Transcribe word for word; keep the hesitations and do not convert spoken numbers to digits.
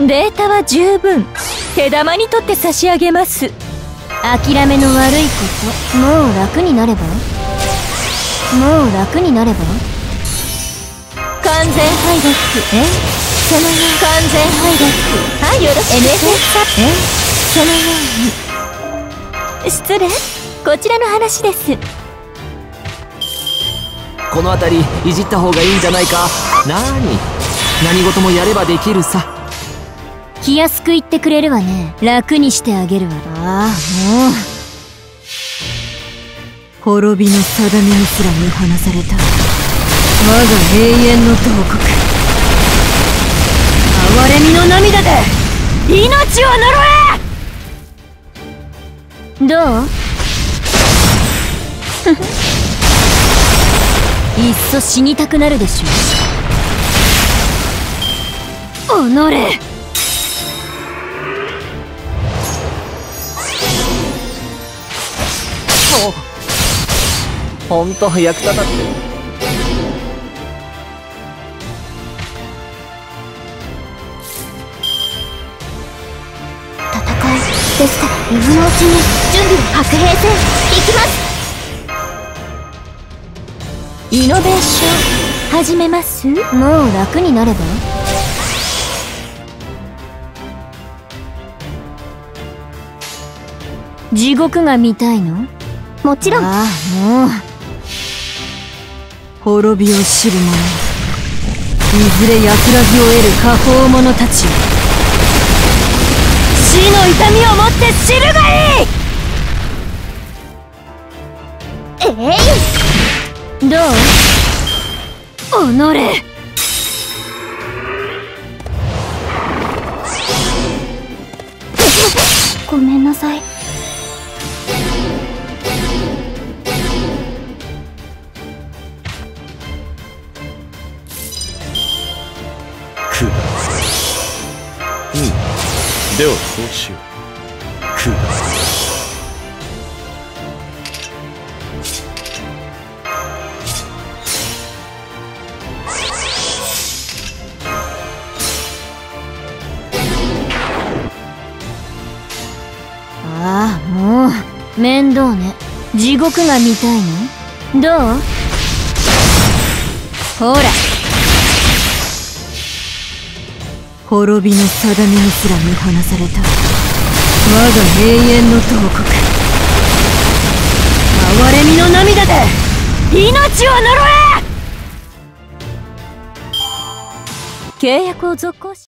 データは十分手玉に取って差し上げます。 諦めの悪いこと、もう楽になればもう楽になれば完全敗北。 えそのよう完全敗北。はい、よろしく。 エヌエスエス サえそのように失礼、こちらの話です。 この辺りいじった方がいいんじゃないか。なーに、何事もやればできるさ。 気安く言ってくれるわね。楽にしてあげるわ。ああもう滅びの定めにすら見放された我が永遠の慟哭。哀れみの涙で命を呪え。 どういっそ死にたくなるでしょう。おのれ。 ほんと役立たって。 戦いですから今のうちに準備を。白兵戦行きます。 イノベーション始めます。 もう楽になれば地獄が見たいの？ もちろん。 ああもう滅びを知る者、いずれ安らぎを得る下方者たちよ、死の痛みをもって知るがいい。 えい、 どう？おのれ。 ごめんなさい。 くだうん、ではそうしよう。くだああもう面倒ね。地獄が見たいの？どう？ほら滅びの定めにすら見放された我が永遠の慟哭。哀れみの涙で命を呪え。契約を続行し